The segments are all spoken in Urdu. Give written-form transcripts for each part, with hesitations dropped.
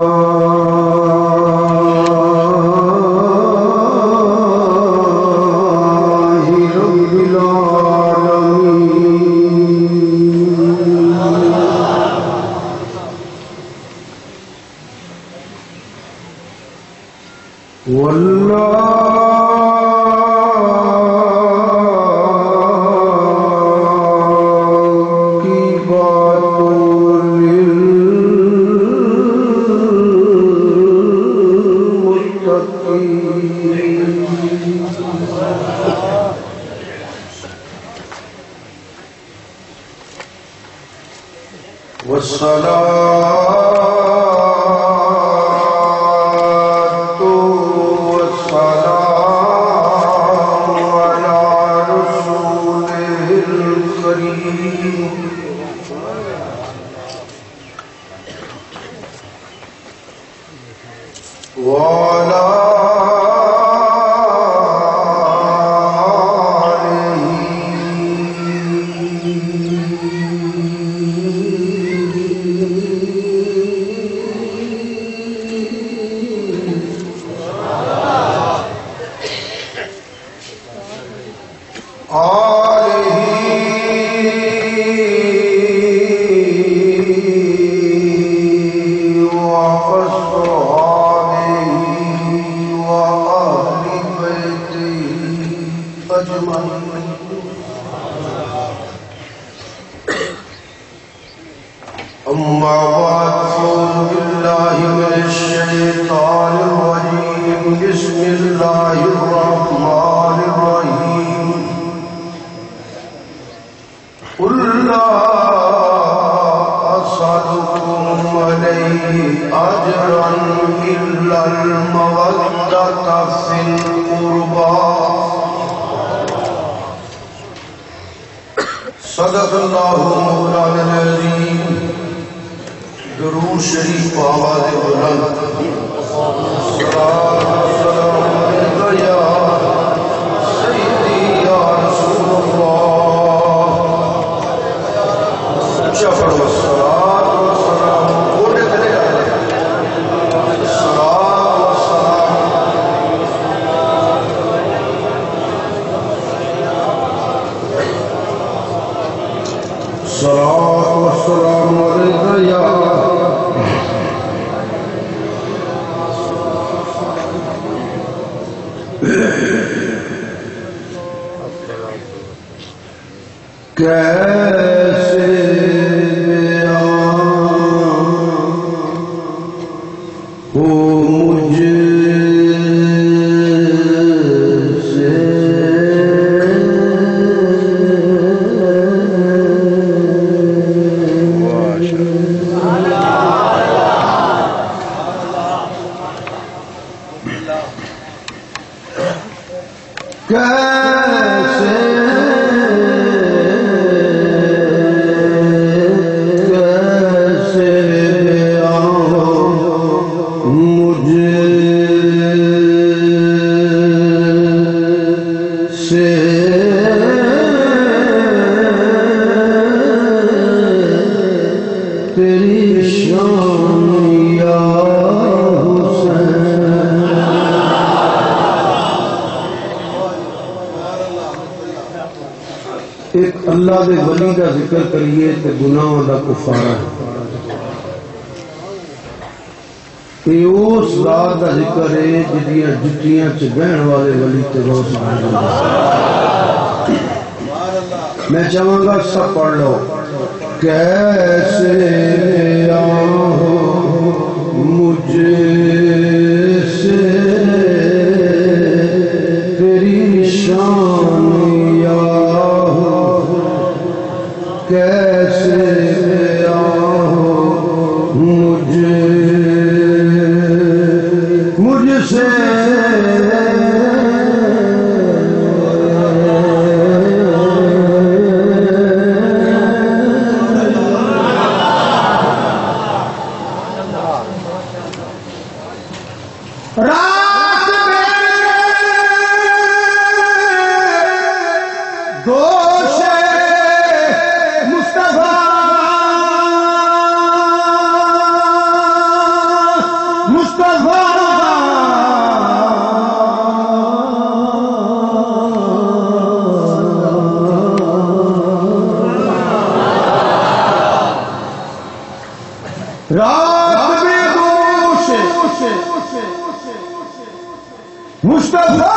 اللہ دے ولی کا ذکر کریے تے گناہوں دا کفارہ یہ اس ذات دا ذکر ہے جدیاں جتیاں چ بہن والے ولی تے روز میں چاہوں گا سب پڑھ لو کیسے مجھے سے تیری شان کیسے مجھ سے مصطفیٰ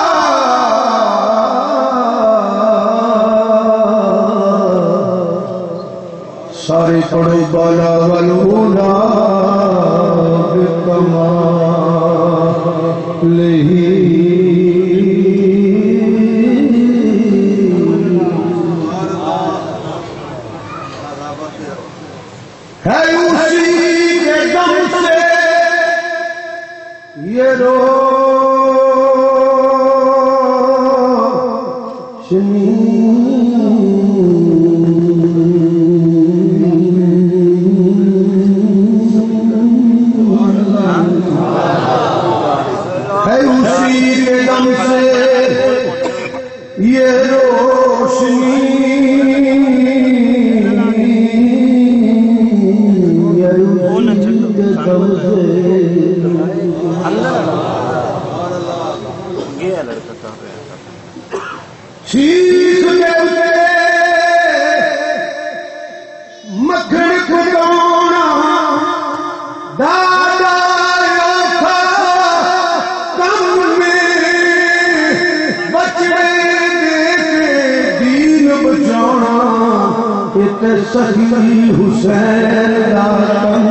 سارے پڑھو بالا والولا بکمالہی ہے اسی کے دم سے یہ روشنی ہے اسی کے دم سے یہ روشنی شیخ کے مکھن کھڑونا دادا تھا کم میں بچڑے دین بچانا ایک صحیح حسین دا کم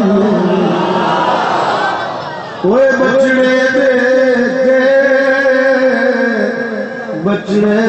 کوئی بچڑے دے کے بچڑے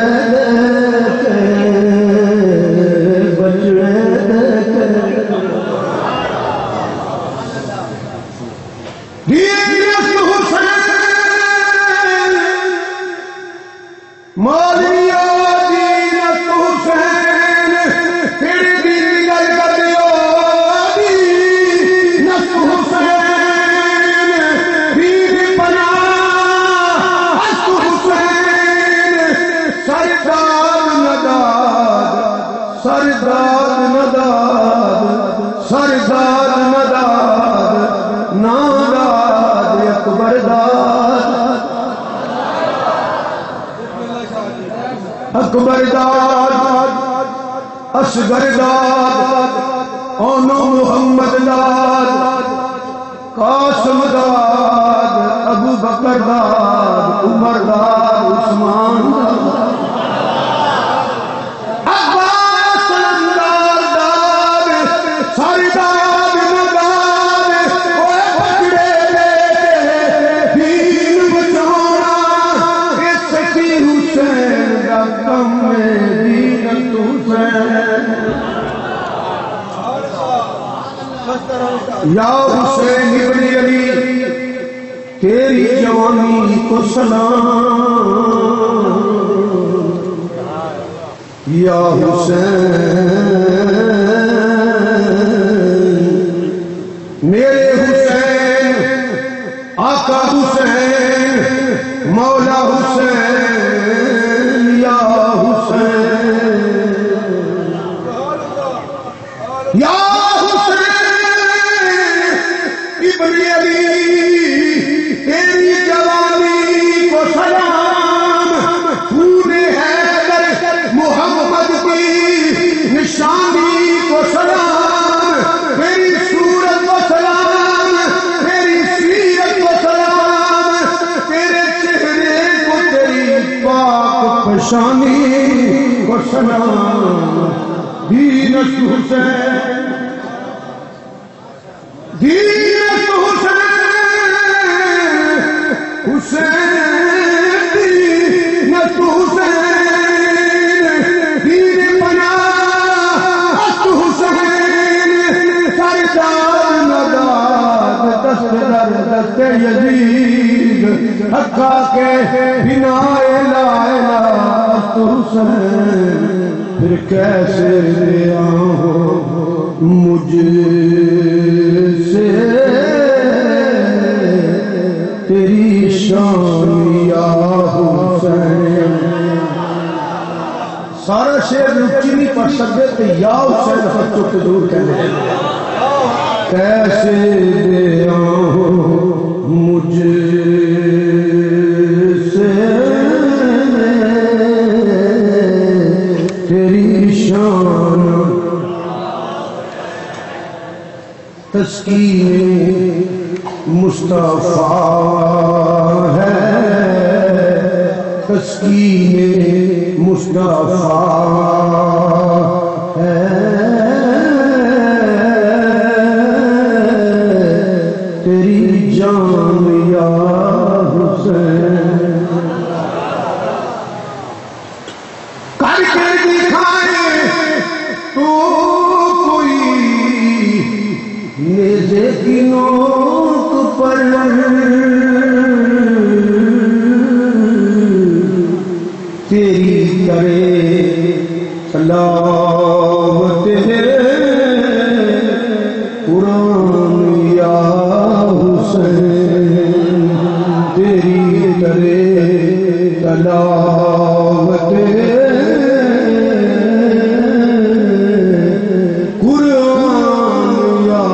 اکبر داد اصغر داد اونو محمد داد قاسم داد ابو بکر داد عمر داد عثمان داد عباس سلندار داد ساری داد نداد اوے پکڑے دین بچانا اس کی حسین کم دینت حسین یا حسین ابن علی تیری جوانی کو سلام یا حسین میرے حسین آقا حسین مولا حسین یا حسین ابن علی تیری جوانی کو سلام خون حیدر محمد کی نشانی کو سلام تیری صورت کو سلام تیری سیرت کو سلام تیرے چہرے کو تیری پاک پشانی کو سلام دینت حسین دینت حسین حسین دینت حسین دین پناہ است حسین سردار نداد دست در دست یزید حقا کے بنا لا الہ است حسین پھر کیسے آؤں مجھ سے تیری شان یا حسین سارا شعر رچی نہیں پڑھ سکتے تو یا حسین بچوں کے دور کہنے کیسے دے آؤں مجھ سے تیری شان تسکین مصطفیٰ ہے تسکین مصطفیٰ ہے تیری جان یا حسین کر کے دکھائے تو کوئی نیزے کی نوک پر تیری کرے تلاوت قرآن یا حسین تیری کرے تلاوت قرآن یا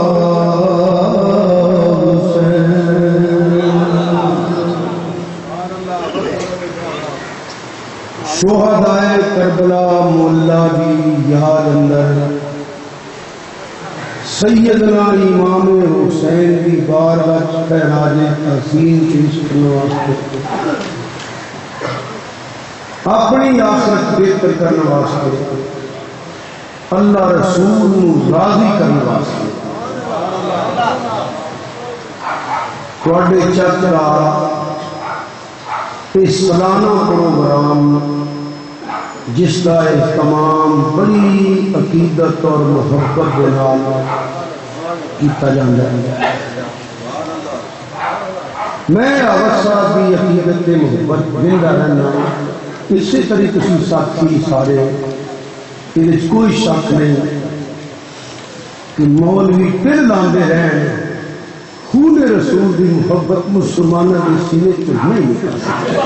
شہدائے کربلا مولا دی یاد اندر سیدنا امام حسین دی بارگاہ خراج تحسین پیش کرنے واسطے اپنی آخرت بہتر کرنے واسطے اللہ رسول نو راضی کرنے واسطے تواڈے چرچ دا اس سالانہ پروگرام جس کا اہتمام بڑی عقیدت اور محبت کے نال کیتا جاتا ہے میں عوض صاحب کی عقیدت کے محبت زندہ رہنا اسی طرح تسی ساتھی سارے یہ کوئی شک نہیں کہ مولوی پھر لاندے رہن خون رسول کی محبت مسلمانوں کے سینے چ نہیں نکل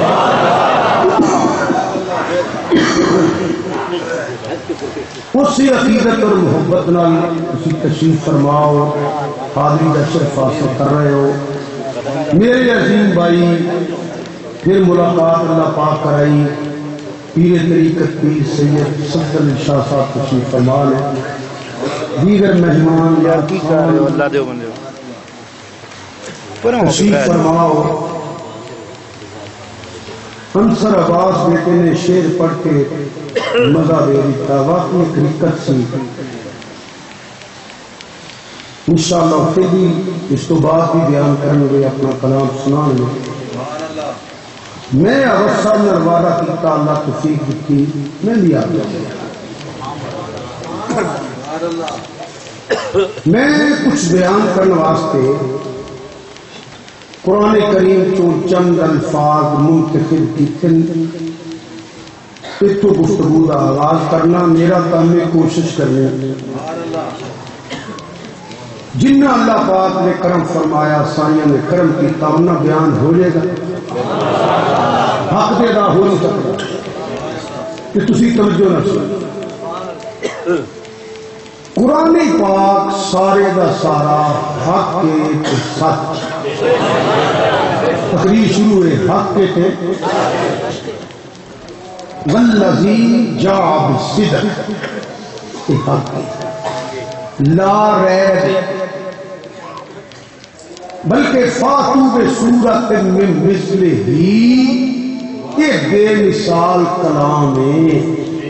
اسی عقیدت اور محبت نال اسی تشریف فرماؤ حاضری کا شرف حاصل کر رہے ہو میرے عظیم بھائی پھر ملاقات اللہ پاک کرائی پیر طریقت پیر سید صفدر علی شاہ صاحب تشریف فرما لیں دیگر مہمان یا کی تشریف فرماؤ انصر عباس بیٹے نے شعر پڑھ کے مزہ دے دیتا واقعی حقیقت سی انشاءاللہ پھر بھی اس تو بعد بھی بیان کرنے گے اپنا کلام سنانے میں عوض صاحب نے وعدہ کیتا اللہ توفیق دیتی میں بھی آ گیا میں کچھ بیان کرنے واسطے قرآن کریم تو چند الفاظ منتخب کیتے اتو گفتگو کا آغاز کرنا میرا کام ہے کوشش کرنے جنہ اللہ پاک نے کرم فرمایا سائیاں نے کرم کی تامنا بیان ہو جائے گا حق دے دا ہو نہیں سکتا کہ تسی توجہ نہ سن قرآن پاک سارے دا سارا حق کے سچ تقریر شروع ہے حق کے والذی جاء بالصدق حق لا ریب بلکہ فاتو بسورۃ من مثلہ یہ بے مثال کلام ہے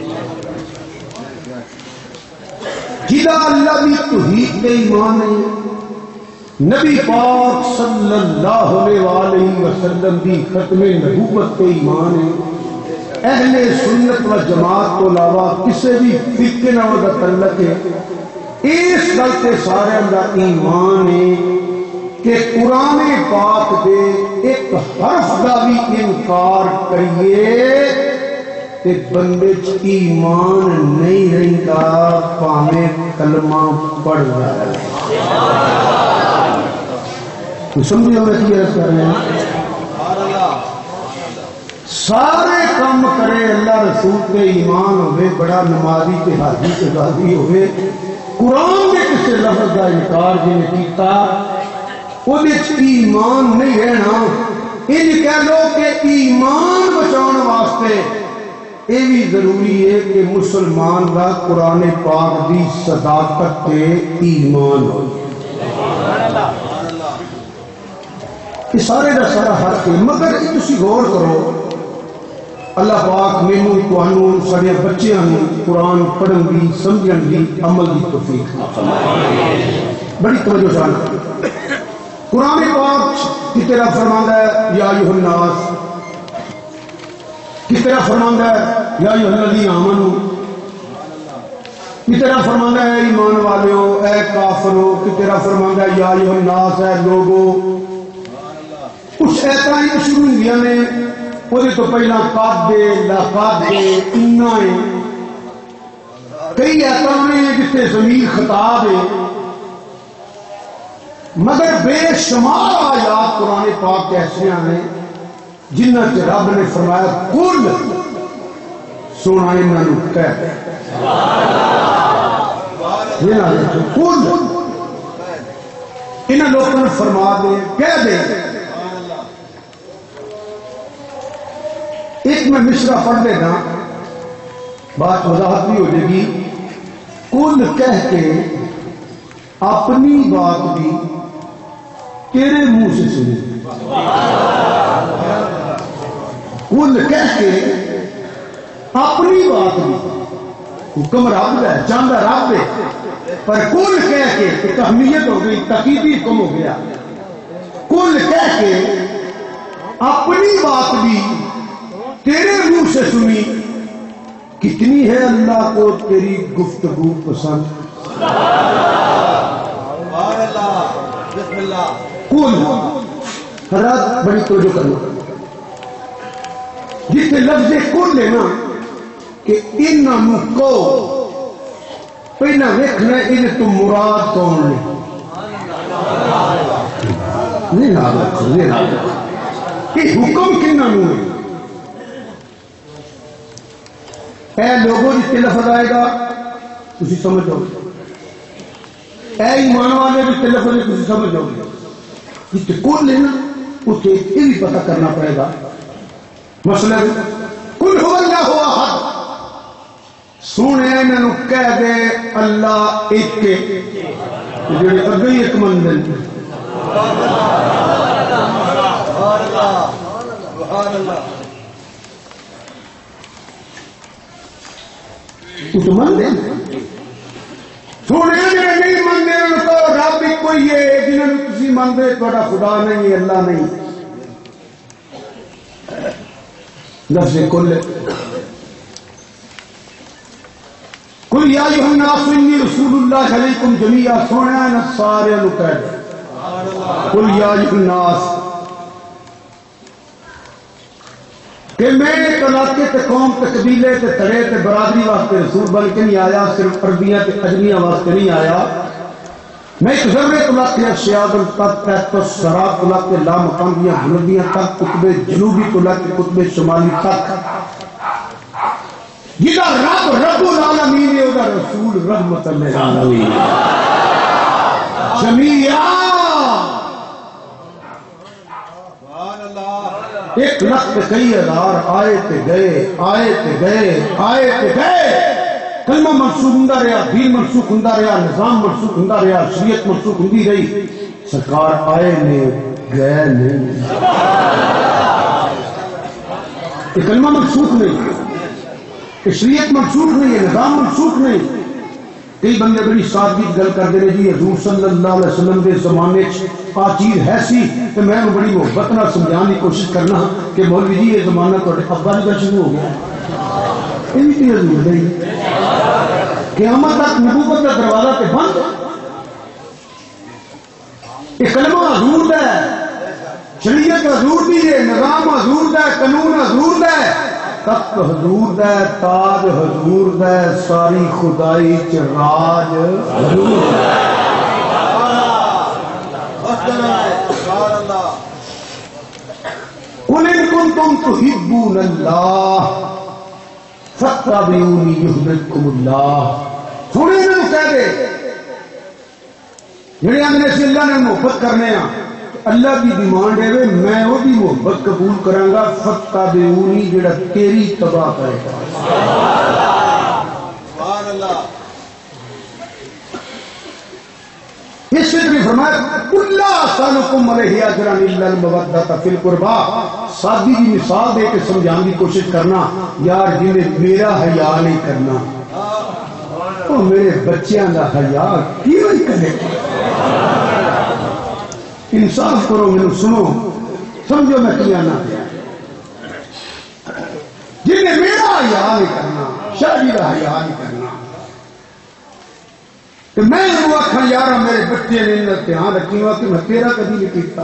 جدا اللہ بھی توحید کے ایمان ہے نبی پاک صلی اللہ علیہ وسلم کی ختم نبوت کے ایمان ہے اہل سنت و جماعت کو علاوہ کسی بھی فرقے نہ دا تعلق ہے اس گل تے سارے دا ایمان ہے کہ قرآن پاک دے ایک حرف دا بھی انکار کریے تے بندے چ ایمان نہیں رہندا پاویں کلمہ پڑھ رہا ہے تو سمجھو میں کیا کر رہے ہیں سارے کام کرے اللہ رسول کے ایمان ہوئے بڑا نمازی تے حاجی تے غازی ہوئے قرآن کے کسی لفظ کا انکار جن کیتا وہ ایمان نہیں رہنا ان کہہ لو کہ ایمان بچاؤ واسطے یہ بھی ضروری ہے کہ مسلمان کا قرآن پاک دی صداقت تے ایمان ہو یہ سارے کا سارا حق ہے مگر تسی غور کرو اللہ پاک مینوں تانوں سارے بچیاں نوں قرآن پڑھن دی سمجھن دی عمل دی توفیق بڑی توجہ سان قرآن پاک کی طرح فرماندا ہے یا ایھا الناس، کس طرح فرماندا ہے یا ایھا الذین آمنوا، کس طرح فرماندا ہے ایمان والو اے کافرو، کس طرح فرماندا ہے یا ایھا الناس اے لوگو۔ اس ایتاں شروع ہوئی نے وہ تو پہلا قادے لاقادے انا ہے، کئی ایتاں نے جتنے ضمیر خطاب ہے، مگر بے شمار آیات قرآن پاک ایسے ہیں جنہ کے رب نے فرمایا کل سونا انہوں کہہ کل انہوں لوگوں نے فرما دے کہہ دے۔ ایک میں مصرع پڑھ دے گا بات وضاحت بھی ہو جائے گی۔ کل کہہ کے اپنی بات بھی تیرے منہ سے سنی، کل کہہ کے اپنی بات بھی، حکم رب ہے چاندہ رب ہے، پر کل کہہ کے تہمیت ہو گئی، تقیدی حکم ہو گیا، کل کہہ کے اپنی بات بھی تیرے منہ سے سنی، کتنی ہے اللہ کو تیری گفتگو پسند۔ کل حضرات بڑی توجہ کرنا، جس نے لفظ کل لینا کہ انہوں کو پہلا ویکھنا انہیں تو مراد کون لے، نہیں نہ کہ حکم کنہوں ہے۔ اے لوگوں جس کے لفظ آئے گا تسی سمجھو، اے ایمان والے جس کے لفظ ہے تسی سمجھو گے، جس کے کل لینا اسے یہ بھی پتہ کرنا پڑے گا۔ مثلا کل هو اللہ احد، سونے انہوں کہہ دے اللہ ایک کے جڑے اگے ایک مندل اس مندے سونے جڑے نہیں مندے ان کو رب ہی کوئی ہے، جنہوں تسی مندے تھوڑا خدا نہیں اللہ نہیں۔ لفظ کل قل یا ایھا الناس انی رسول اللہ علیکم جمیعا، سونے نہ سارے نو کہہ دے قل یا ایھا الناس کہ میں ایک علاقے تے قوم تے قبیلے تے تڑے تے برادری واسطے رسول بن کے نہیں آیا، صرف عربیاں تے اجمیاں واسطے نہیں آیا، میں ایک ذرے طلق اشیاء تک تحت سراب طلق لا مقام دیا حلبیاں تک قطب جنوبی طلق قطب شمالی تک، جدا رب العالمین ہے ادا رسول رحمت للعالمین جمیعا، ایک لخت کئی ہزار آئے تے گئے آئے تے گئے آئے تے گئے، کلمہ منسوخ ہوندا رہا، دین منسوخ ہوندا رہا، نظام منسوخ ہوندا رہا، شریعت منسوخ ہوندی رہی، سرکار آئے نے گئے نہیں۔ یہ کلمہ منسوخ نہیں، یہ شریعت منسوخ نہیں ہے، نظام منسوخ نہیں۔ کئی بندے بڑی سادگی گل کرتے ہیں جی حضور صلی اللہ علیہ وسلم کے زمانے آ چیز ہے سی، تو میں بڑی محبت نہ سمجھانے کی کوشش کرنا کہ مولوی جی یہ زمانہ تھوڑے ابا جی کا شروع ہو گیا، یہ بھی حضور نہیں، قیامت تک نبوت کا دروازہ تے بند، یہ کلمہ حضور دا ہے، شریعت حضور دی ہے، نظام حضور دا ہے، قانون حضور دا ہے، تخت حضور دا ہے، تاج حضور دا ہے، ساری خدائی چ راج حضور دا ہے۔ قل ان کنتم تحبون اللہ فاتبعونی یحببکم اللہ، تھوڑے انہوں کہہ دے جڑے اندر سے اللہ نے محبت کرنے ہیں، اللہ کی ڈیمانڈ ہے میں وہ بھی محبت قبول کروں گا، فاتبعونی جڑا تیری تباہ کرے گا۔ اس سے بھی فرمایا اللہ اسالکم علیہ اجرا الا المودۃ فی القربا. سادی جی مثال دے کے سمجھانے کی کوشش کرنا یار جنہیں میرا حیا نہیں کرنا وہ میرے بچیاں دا حیا کیوں نہیں کرے. انصاف کرو مینوں سنو سمجھو میں کیا نہ دیا. جنہیں میرا حیا نہیں کرنا شادی کا حیا نہیں کرنا تو میں وہ آخا یار میرے بچے نے دھیان رکھی ہوا کہ میں تیرا کبھی نہیں کیتا.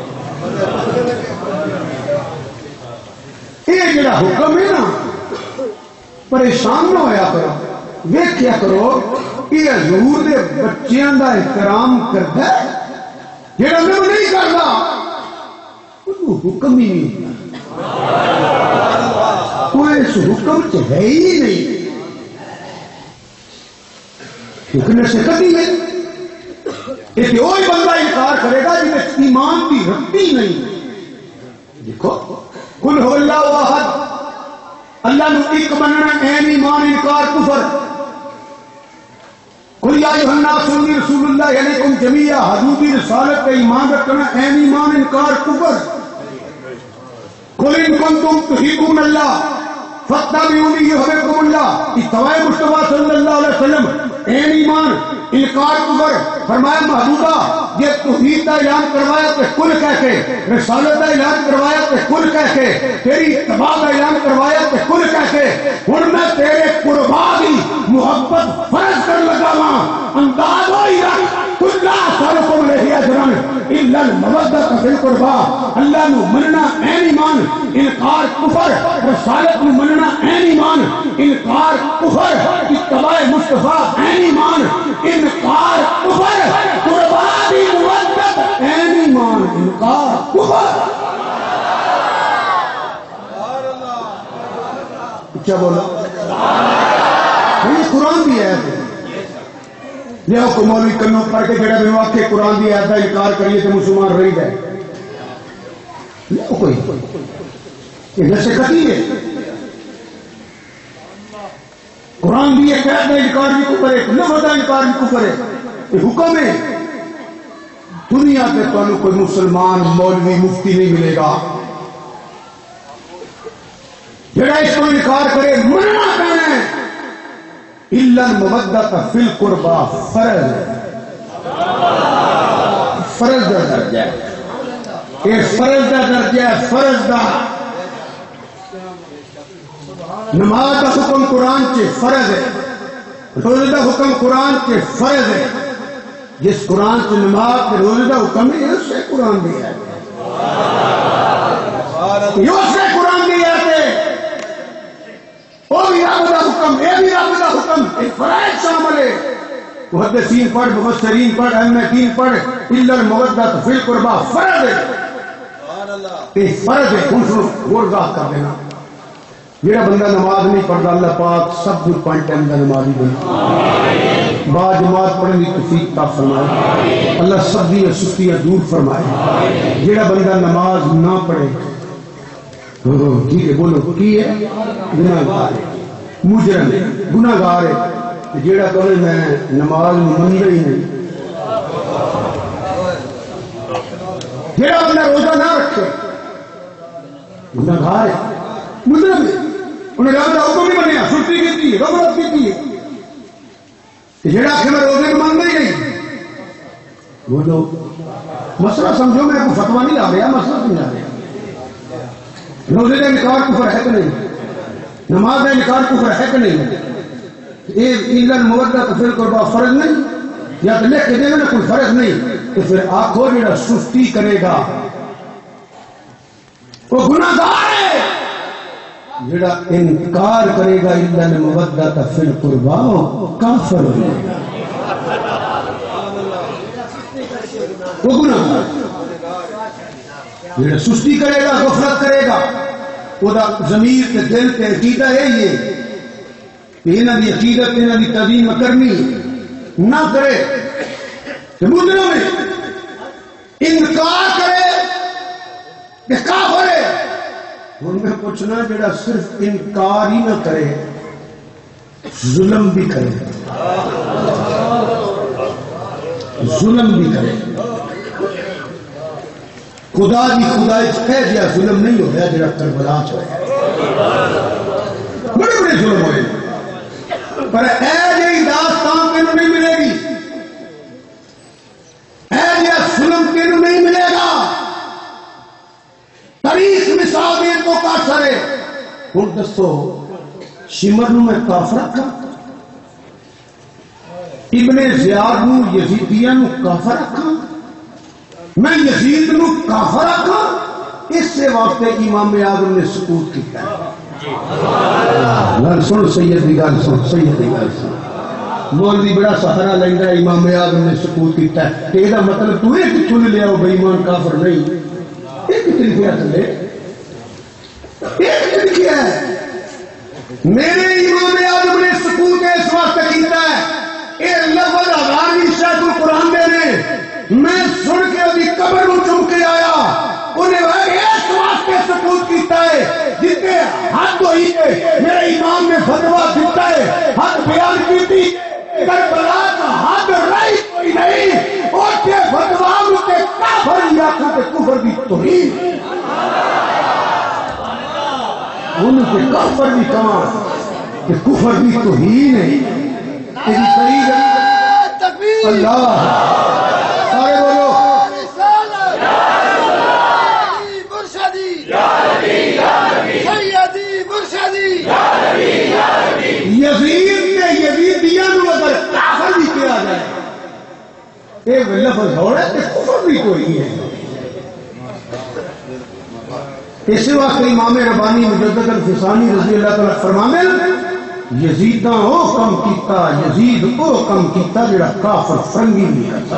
یہ جڑا حکم ہے نا پریشان نہ ہویا کرو ویکھیا کرو یہ حضور دے بچیاں دا احترام کرتا ہے جڑا میں نہیں کرتا وہ حکم ہی نہیں کوئی اس حکم چ ہے ہی نہیں. حکم سے کبھی ہے یہ وہی بندہ انکار کرے گا جنہیں ایمان کی رتی نہیں. دیکھو قل هو اللہ احد اللہ نو ایک مننا این ایمان انکار کفر. قل یا ایھا الناس انی رسول اللہ علیکم جمیعا حضور کی رسالت کا ایمان رکھنا این ایمان انکار کفر. قل ان کنتم تحبون اللہ فاتبعونی یحببکم اللہ. اتباع مصطفیٰ صلی اللہ علیہ وسلم این ایمان انکار کفر. فرمایا محبوبہ یہ توحید کا اعلان کروایا تو کل کہہ کے رسالت کا اعلان کروایا تو کل کہہ کے تیری اتباع کا اعلان کروایا تو کل کہہ کے ہن میں تیرے قربا دی محبت فرض کر لگا ہاں. انداز ہوئی رکھ کل اسالکم علیہ اجرا الا المودۃ فی القربا. اللہ نو مننا این ایمان انکار کفر. رسالت نو مننا این ایمان انکار کفر. اتباع مصطفیٰ این ایمان انکار کفر. قربا دی محبت این ایمان انکار کفر. کیا بولا یہ قرآن بھی ہے. لیا کو مولوی کنوں پڑھ کے جڑا بھی واقع قرآن دی آیت کا انکار کریے تو مسلمان رہی گئے. کوئی یہ نصیحتی ہے. قرآن بھی ایک آیت کا انکار بھی کفر ہے لفظ کا انکار بھی کفر ہے. یہ حکم ہے. دنیا پہ تو کوئی مسلمان مولوی مفتی نہیں ملے گا جڑا اس کو انکار کرے. مننا کہنا ہے الا المودۃ فی القربا. فرض فرض کا درجہ ہے. یہ فرض کا درجہ ہے. فرض کا نماز کا حکم قرآن کے فرض ہے. روزے کا حکم قرآن کے فرض ہے. جس قرآن سے نماز کے روزے کا حکم ہے اس سے قرآن دیا ہے. اس سے قرآن دیا ہے. وہ بھی رب کا حکم یہ بھی رب کا حکم فرائض شامل ہے. محدثین پڑھ مفسرین پڑھ احمدین پڑھ الا المودۃ فی القربا فرض ہے. یہ فرض ہے. دوسروں غور کر دینا جڑا بندہ نماز نہیں پڑھتا اللہ پاک سب کچھ 5 ٹائم کا نمازی بنے. با جماعت پڑھنے کی توفیق عطا فرمائے. اللہ سب دی سستیاں دور فرمائے. جڑا بندہ نماز نہ پڑھے ٹھیک ہے بولو کی ہے گناہگار ہے مجرم ہے گناہگار ہے. جڑا کہے میں نماز منگا ہی نہیں. جڑا بندہ روزہ نہ رکھے گناہگار ہے مجرم ہے. انہیں رب کا حکم نہیں بنیا چھٹی کی غفلت کی. جڑا کہ میں روزے میں مانگا ہی نہیں. بولو مسئلہ سمجھو میں کوئی فتوا نہیں لا رہا مسئلہ سمجھا رہا. روزے کا انکار کفر ہے کہ نہیں. نماز کا انکار کفر ہے کہ نہیں. یہ الا المودۃ فی القربا فرض نہیں یا تو لکھ کے دے نا کوئی فرض نہیں تو پھر آخو جڑا سستی کرے گا وہ گناہگار ہے. جڑا انکار کرے گا الا المودۃ فی القربا کافر ہو جائے گا. وہ گناہگار. جڑا سستی کرے گا غفلت کرے گا وہ ضمیر کے دل کے عقیدہ یہی ہے کہ انہوں کی عقیدت انہوں کی تعظیم کرنی نہ کرے. مجرم میں انکار کرے کہ کافر ہے. ہوں میں پوچھنا جڑا صرف انکار ہی نہ کرے ظلم بھی کرے ظلم بھی کرے خدا دی خدائی کہہ دیا ظلم نہیں ہو رہا جڑا کربلا چ ہویا بڑے بڑے ظلم ہوئے پر اے جی داستان تینوں نہیں ملے گی اے جی ظلم تینوں نہیں ملے گا تاریخ مثال دین کو کافر ہے ہن دسو شمر نو میں کافر رکھا ابن زیاد نو یزیدیاں نو کافر رکھا میں یزید نو کافر رکھا اس سے واسطے امام اعظم نے سکوت کیا گل سن سید دی گل سن سید دی گل سن مولوی بڑا سہارا لیندا ہے امام اعظم نے سکوت کیتا ہے تے دا مطلب تو یہ کتھوں لے آؤ بے ایمان کافر نہیں یہ کتنے لکھیا تھلے یہ کتنے لکھیا ہے میرے امام اعظم نے سکوت اس واسطے کیتا ہے اے لفظ 1000ویں شاید قرآن دے نے میں سن کے ابھی قبر نو چم کے آیا انہیں اس واسطے سکوت کیتا ہے جتنے حد ہوئی ہے میرے امام نے فتوا دیتا ہے حد بیان کیتی کربلا کا حد رہی کوئی نہیں اور کے فتوا کے کافر یا کے کفر دی توہین انہوں کے کافر بھی کہاں کہ کفر دی توہین ہے تیری قریب اللہ سارے بولو یزید نے یزیدیاں نو اگر کافر بھی کیا جائے ایک لفظ ہو رہا ہے کہ کفر بھی کوئی ہے اس واسطے امام ربانی مجدد الفسانی رضی اللہ تعالی فرمانے یزیداں او کم کیتا یزید او کم کیتا جڑا کافر فرنگی نہیں کرتا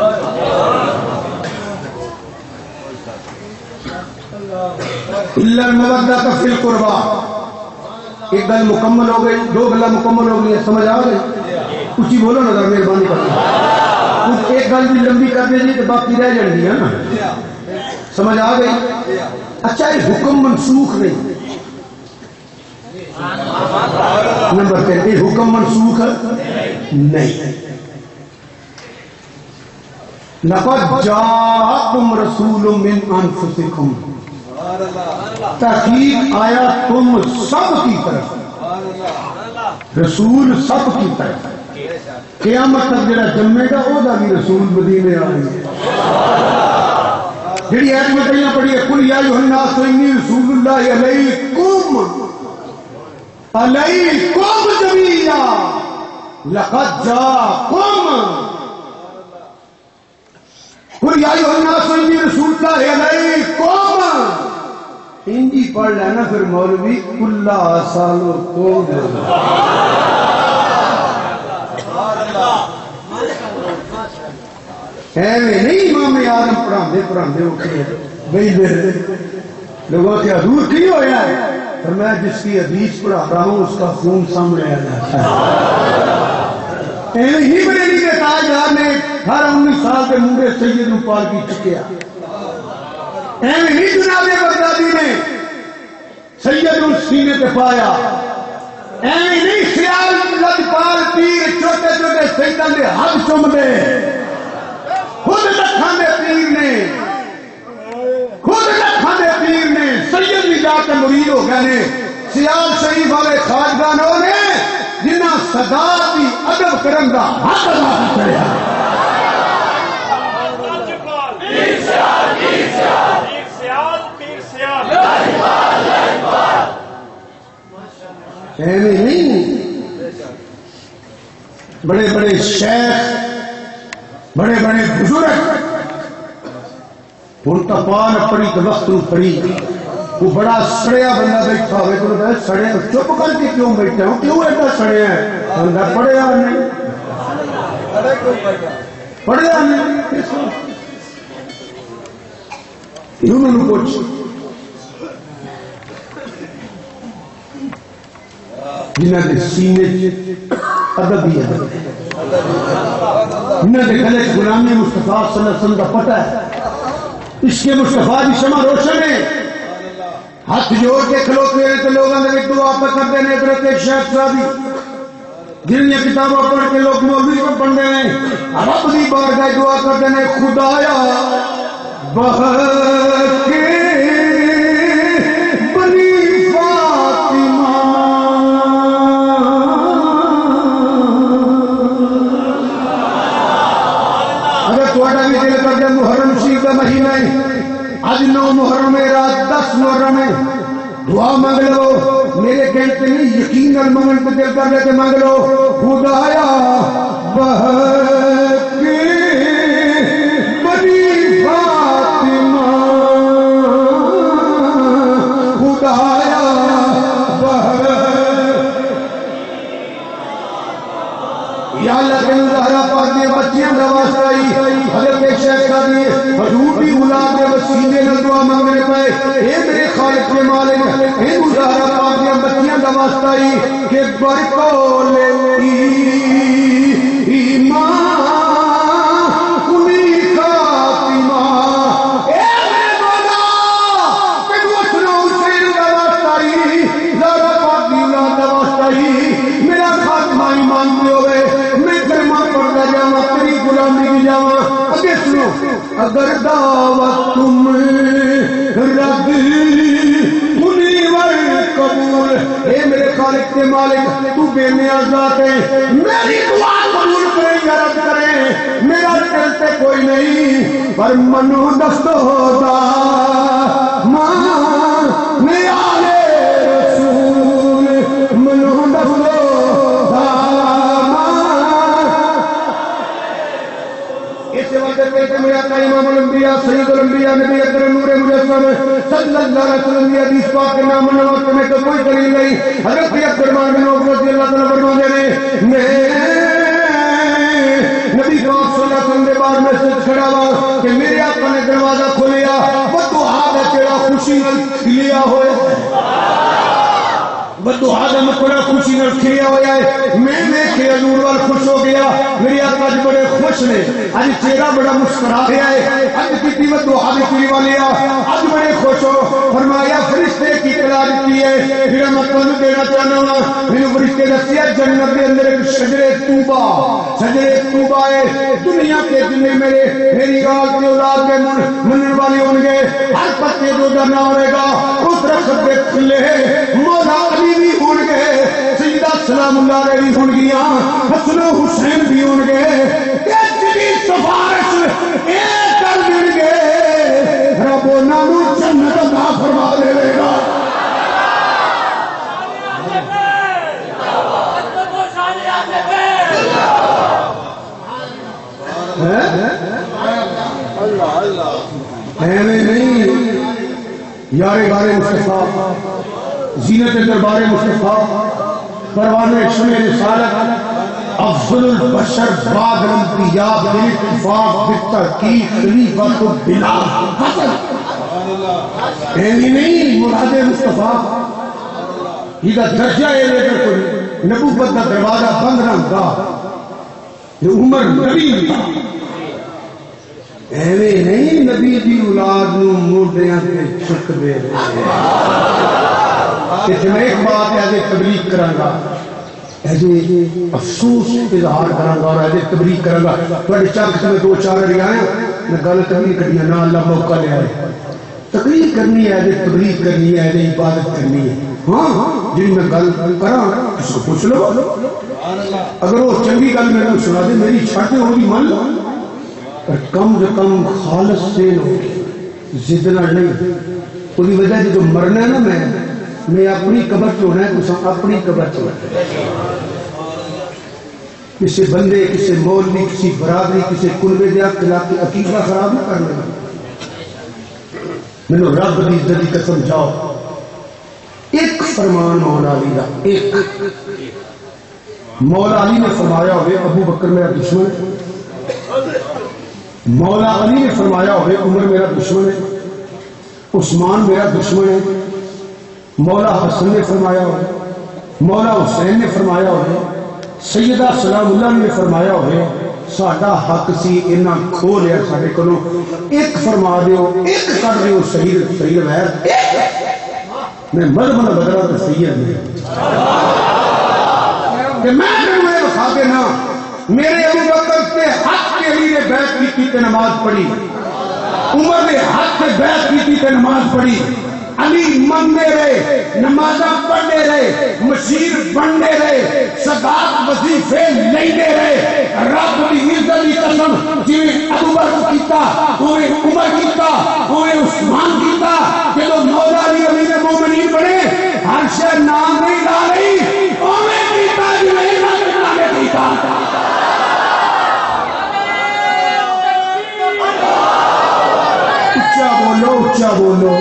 الا المودہ فی القربى ایک گل مکمل ہو گئی دو گلا مکمل ہو گئی سمجھ آ گئی اچھی بولو نا ذرا مہربانی کر ایک گل بھی لمبی کر دے جی تو باقی رہ جائیں گی نا سمجھ آ گئی اچھا یہ حکم منسوخ نہیں نمبر 3 یہ حکم منسوخ نہیں لقد جاءکم رسول من انفسکم تحقیق آیا تم سب کی طرف رسول سب کی طرف قیامت تک جڑا جمے گا وہ بھی رسول مدینے آئیں گے جڑی آیت میں کہیں پڑھی ہے قل یا ایھا الناس انی رسول اللہ علیکم جمیعا لقد جاءکم قل یا ایھا الناس انی رسول اللہ علیکم ہندی پڑھ لینا پھر مولوی کلا سالوں کو ایویں نہیں امام اعظم پڑھاندے اٹھے بھائی لوگوں کے حضور کی ہویا ہے اور میں جس کی حدیث پڑھا رہا ہوں اس کا خون سامنے آ جاتا ہے ایویں ہی بریلی کے تاجدار نے 18-19 سال کے منڈے سید نو پال کی چکیا ایویں ہی جناب بغدادی نے سید نو سینے تے پایا ایویں نہیں خیال لجپال پیر چھوٹے چھوٹے سیداں دے ہاتھ چوم دے خود لکھاں دے پیر نے سید بھی جا کے مرید ہو گئے نے سیال شریف والے خواجگاں نے جنہ صدا دی ادب کرن دا حق ادا کریا نہیں بڑے بڑے شیخ بڑے بڑے بزرگ پان پڑی تو وقت پڑی وہ بڑا سڑیا بندہ بیٹھا ہوئے تو سڑے چپ کر کے کیوں بیٹھا ہوں کیوں ایسا سڑیا ہے بندہ پڑھیا نہیں پڑھیا نہیں انہوں نے پوچھ جنہ کے سینے ادب ہی ادب جنہ کے گلے غلامی مصطفیٰ صلی اللہ علیہ وسلم کا پتہ ہے اس کے مصطفیٰ کی شمع روشن ہے ہاتھ جوڑ کے کھلوتے ہیں تو لوگوں نے دعا پہ کرتے ہیں حضرت شیخ صاحبی جن یہ کتابوں پڑھ کے لوگ مولوی کو پڑھتے ہیں رب دی بارگاہ دعا کرتے ہیں خدایا بہت اج 9 محرم ہے، رات 10 محرم ہے، دعا مانگ لو، میرے کہتے نہیں یقین نال منگن تے دل کر لے تے مانگ لو، خدایا بہت بڑی فاطمہ، خدایا یا اللہ کے مظاہرہ پاک دے بچیاں دا واسطہ آئی حضرت شیخ دی حضور دی اولاد دے وسیلے نال دعا مانگنے پے، اے میرے خالق کے مالک، اے مظاہرہ پاک دے بچیاں دا واسطہ آئی کہ برکول ایمان کنی خاتمہ، اے میرے مولا کہ وسنو حسین دا واسطہ آئی، زہرا پاک دی اولاد دا واسطہ آئی، میرا خاتمہ ایمان پہ ہوئے، پڑھتا جاواں تیری غلامی کی جاواں۔ اگے سنو، اگر دعوت تم رد کنی ور قبول، اے میرے خالق کے مالک تو بے نیاز ذات ہے، میری دعا قبول کرے یا رد کرے میرا دل تے کوئی نہیں، پر منو دستو دا مان نیالے رسول، منو دستو میرا امام الانبیاء سید الانبیاء نبی اکرم نور مجسم صلی اللہ علیہ وسلم کی حدیث پاک کے نام منو وقت میں تو کوئی دلیل نہیں، حضرت عبدالرحمن بن عوف رضی اللہ تعالیٰ فرماتے ہیں میں نبی پاک صلی اللہ علیہ وسلم کے بعد میں سے کھڑا ہوا کہ میرے آقا نے دروازہ کھولیا، بدعا دا تیرا خوشی نال کھلیا ہوئے، بدعا دا مکڑا خوشی نال کھلیا ہوا ہے، میں دیکھے حضور وال خوش ہو گیا، میرے آقا جی بڑے خوش نے، اج چہرہ بڑا مسکرا رہا ہے، اج کتنی بدعا دی کلی والے اج بڑے خوش ہو، فرمایا فرشتے کی اطلاع دیتی ہے، پھر میں تمہیں دینا چاہنا ہوں، میرے فرشتے دسیا جنت کے اندر ایک شجرے طوبہ ہے، دنیا کے جن میری گال کے اولاد کے منن والے ہوں گے، ہر پتے جو نہ ہوئے گا اس درخت کے کھلے مولا علی بھی ہوں گے، سیدہ سلام اللہ علیہ بھی ہوں گیا، حسن و حسین بھی ہوں گے، تیری سفارش اے کر دیں گے، رب نام جنت عطا فرما دے گا۔ نہیں یار بار مصطفیٰ، زینت دربار مصطفیٰ، پروانہ شمع رسالت، افضل البشر بعد الانبیاء بالاتفاق بالتحقیق خلیفۃ بلا فصل، نہیں مراد مصطفیٰ یہ درجہ ہے، لیکن کوئی نبوت کا دروازہ بند نہ ہوگا، یہ عمر نبی ایویں نہیں نبی دی اولاد نو موڈیاں تے چک دے رہے کہ میں ایک بات ایسے تبلیغ کراں گا، ایسے افسوس اظہار کراں گا اور ایسے تبلیغ کراں گا، تھوڑے چاک میں 2-4 ری آئے میں گل تبلیغ کرنی ہے، نہ اللہ موقع لے آئے، تقریر کرنی ہے، ایسے تبلیغ کرنی ہے، ایسے عبادت کرنی ہے، ہاں جی میں گل کراں اس کو پوچھ لو، اگر وہ چنگی گل میں سنا دے میری چھاٹے ہوگی مان لو، پر کم سے کم خالص سے زدنا نہیں، اس کی وجہ جو مرنا ہے نا میں اپنی قبر چ ہونا ہے، تو اپنی قبر چ ہونا ہے، کسی بندے کسی مولوی کسی برادری کسی کنبے دیا خلاف عقیدہ خراب نہ کرنا، مینو رب دی عزت دی قسم جاؤ، ایک فرمان مولا علی دا، ایک مولا علی نے فرمایا ہوئے ابو بکر میرا دشمن ہے، مولا علی نے فرمایا ہوئے عمر میرا دشمن ہے، عثمان میرا دشمن ہے، مولا حسن نے فرمایا ہوئے، مولا حسین نے فرمایا ہوئے، سیدہ سلام اللہ نے فرمایا ہوئے، ساڈا حق سی انہاں کھو لیا ساڈے کولوں، ایک فرما دیو، ایک کر دیو شہید غیر، میں مذہب نہ بدلا تو سید نہیں کہ میں تمہیں بخا کے نہ میرے ابو بکر کے حق کے لیے بیعت کی تے نماز پڑھی، عمر نے حق سے بیعت کی تے نماز پڑھی، علی منگتے رہے، نمازاں پڑھتے رہے، مشیر بنتے رہے، صداقت وظیفے لیندے رہے، رب دی عزت دی قسم جویں ابو بکر کیتا اوویں عمر کیتا اوویں عثمان اچھا بولو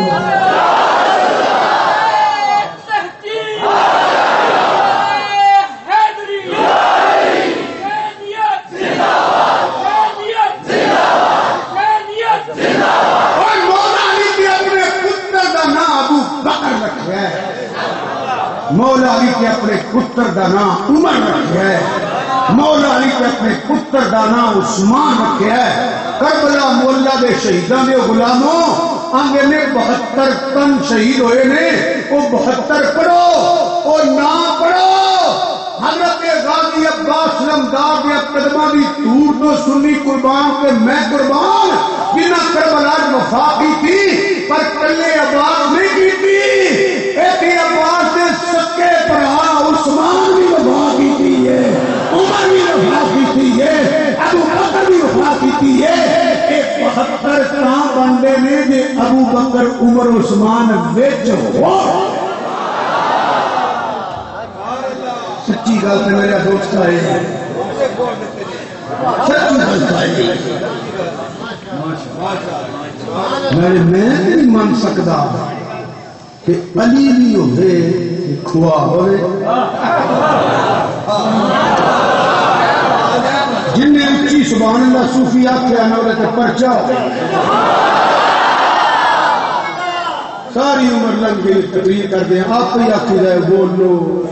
مولا علی کے اپنے پتر دا نام عمر رکھا ہے، مولا علی کے اپنے پتر دا نام عثمان رکھا ہے۔ کربلا مولا دے شہیداں دے غلاموں آنگے نے 72 تن شہید ہوئے نے، وہ 72 پڑھو، وہ نہ پڑھو۔ حضرت غازی عباس لمدار دے قدماں دی دور تو سنی قربان کے میں قربان، جنہ کربلا وفا کی تھی پر کلے عباس نہیں کی تھی، ایک عباس نے سکے پڑھا عثمان بھی وفا کی تھی ہے، عمر بھی وفا کی تھی ہے، ابو بکر بھی وفا کی تھی ہے۔ ایک 72 کہاں بندے نے جے ابو بکر عمر عثمان وچ ہو۔ سچی گل تے میرا دوست ہے، سچی گل ہے، میں نہیں مان سکتا کہ علی بھی ہوئے کھوا ہوئے، جن نے اچھی سبحان اللہ صوفی آکھیا نہ ہوئے تے پرچا ساری عمر لنگ گئی تقریر کر دیں، آپ ہی آکھی رہے بول لو،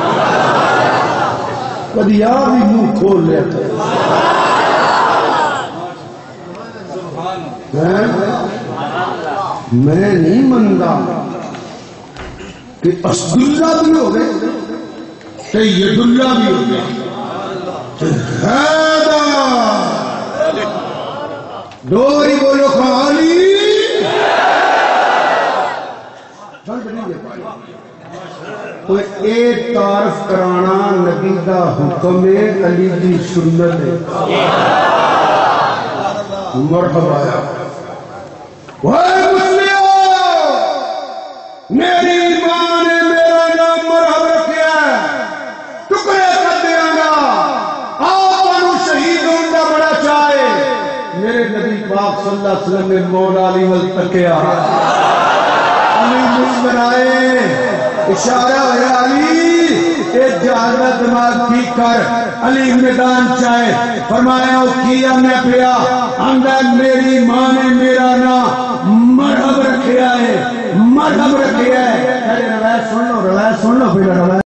کبھی آپ بھی منہ کھول لیتے میں نہیں منتا کہ اسد اللہ بھی ہو گئے سید اللہ بھی ہو گئے ڈوری بولو خالی کوئی ایک تعارف کرانا نبی دا حکم ہے، علی دی سنت ہے۔ مرحبا آیا میری ماں نے میرا نام مرحب رکھا ہے، ٹکڑے کر دیا گا، آپ شہید ہونا بڑا چاہے۔ میرے نبی پاک صلی اللہ علیہ وسلم نے مولا علی ول تکیا، علی مسکرائے، اشارہ ہوا علی ایک جہاز دماغ ٹھیک کر، علی میدان چاہے، فرمایا وہ کیا میں پیا، اندر میری ماں نے میرا نام مرحب رکھا ہے، مرحب رکھا ہے۔ روایت سن لو، روایت سن لو، پھر روایت